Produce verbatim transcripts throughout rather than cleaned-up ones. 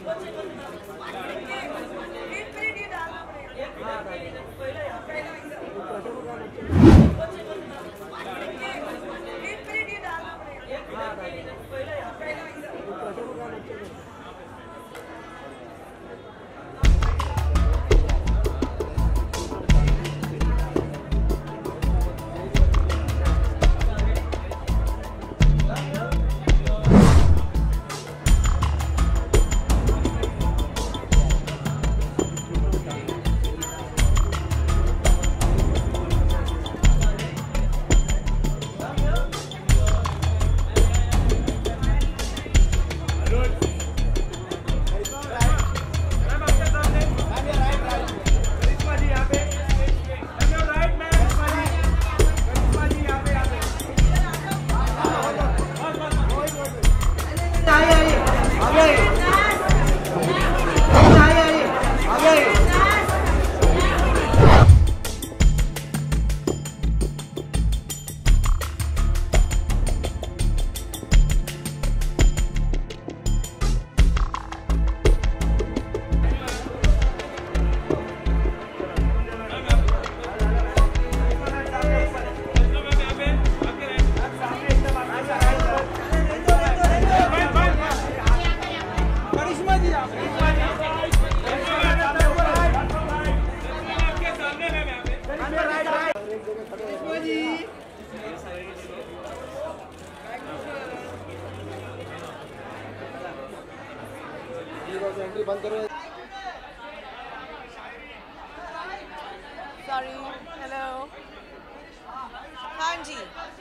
Sorry. Hello. Hanji.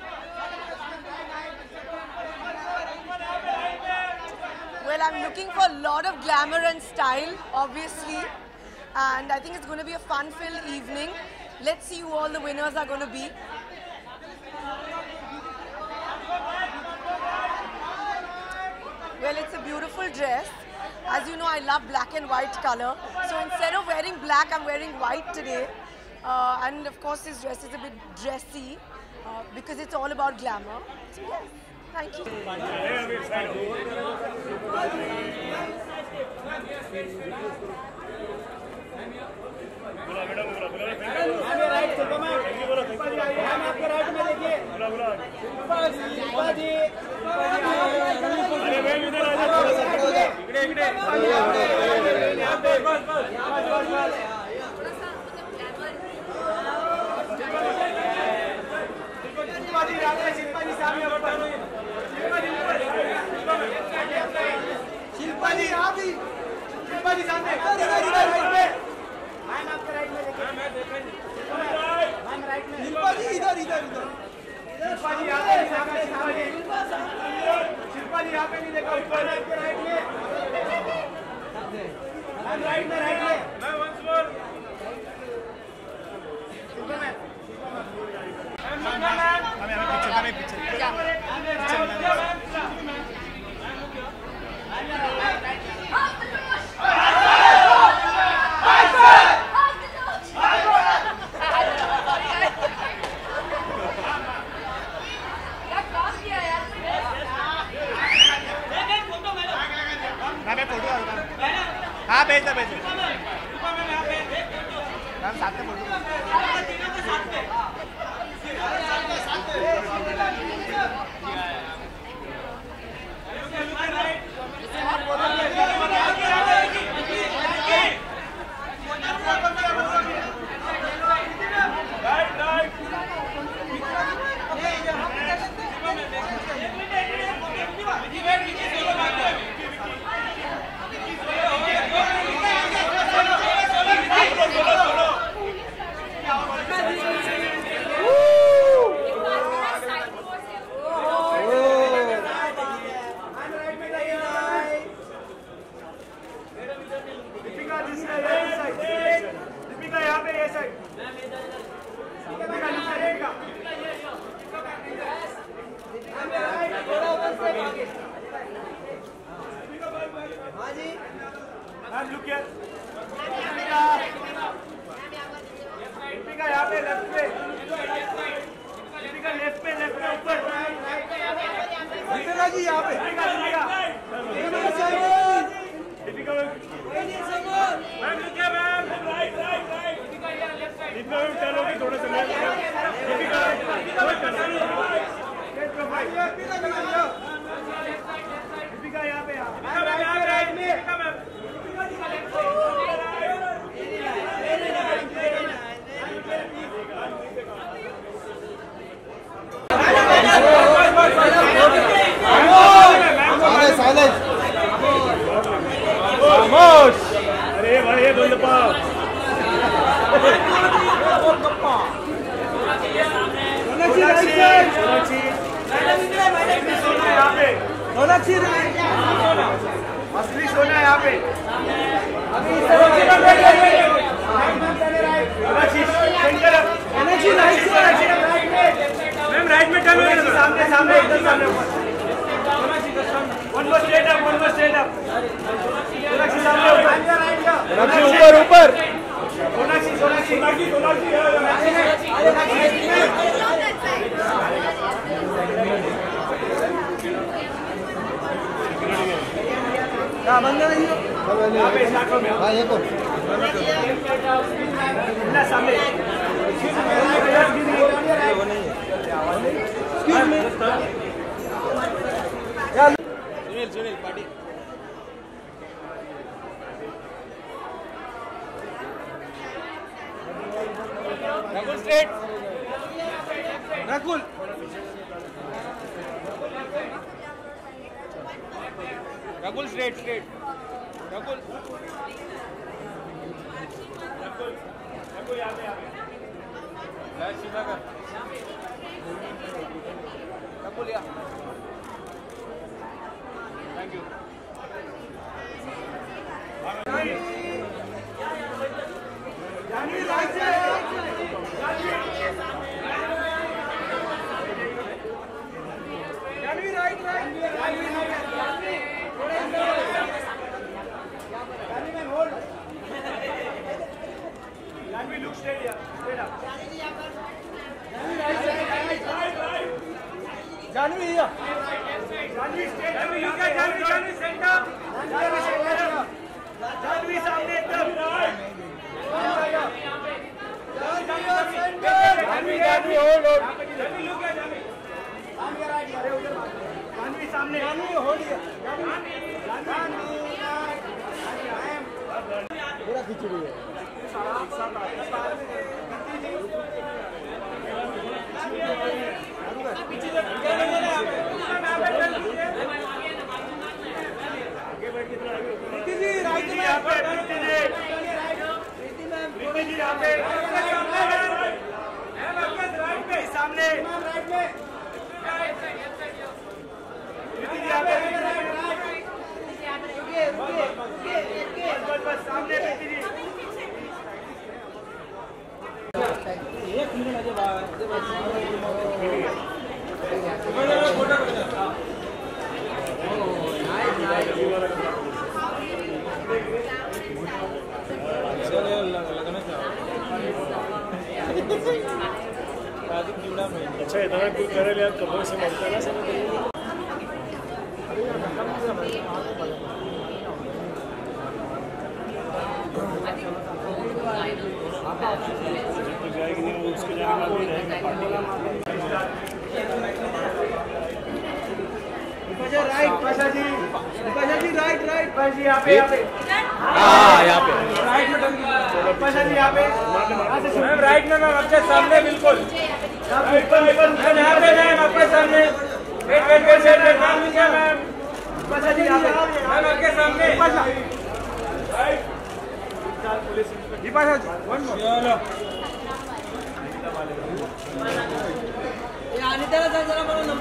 Well, I'm looking for a lot of glamour and style, obviously. And I think it's going to be a fun-filled evening. Let's see who all the winners are going to be. Well, it's a beautiful dress. As you know, I love black and white color. So instead of wearing black, I'm wearing white today. Uh, and of course, this dress is a bit dressy uh, because it's all about glamour. So yes, thank you. हाँ भेज दो भेज दो ma'am साथ में बोलो असली सोना यहाँ पे मैम राइट में टर्न होगा सामने सामने एकदम सामने one more straight up one more straight up Sonakshi सामने सोनाक्षी ऊपर ऊपर सोनाक्षी सोनाक्षी सोनाक्षी सोनाक्षी हाँ बंद नहीं हो यहाँ पे स्टार्ट हो हाँ ये को ना सामने वो नहीं है Sunil Sunil party Rahul straight Rahul Rahul straight straight Rahul Rahul Rahul यहाँ पे यहाँ पे लाइट सीधा कर राहुल यहाँ थैंक यू जानवी राइट से Janvi right right Janvi Janvi, look straight here. Straight up. Janvi here. Janvi straight. Janvi look at Janvi. Janvi center. Janvi center. Janvi सामने एकदम. Janvi Janvi hold hold. Janvi look at Janvi. Janvi right here. Janvi सामने. Janvi hold here. Janvi. Janvi. पूरा खिचड़ी है सामने एक minute Ajay अच्छा इतना कुछ करे लिया कमर से मरता ना सब तो जाएगी नहीं वो उसके जाने वाली रहेगा party right Pasha ji Pasha ji right right Pasha ji यहाँ पे यहाँ पे हाँ यहाँ पे राइट में पाशा जी यहाँ पे मैम राइट में मैम आपके सामने बिल्कुल यहाँ पे मैम आपके सामने wait wait wait wait wait ma'am ma'am Pasha ji यहाँ पे मैम आपके सामने Pasha right police ji Pasha ji one more चलो ये आने तेरा जरा जरा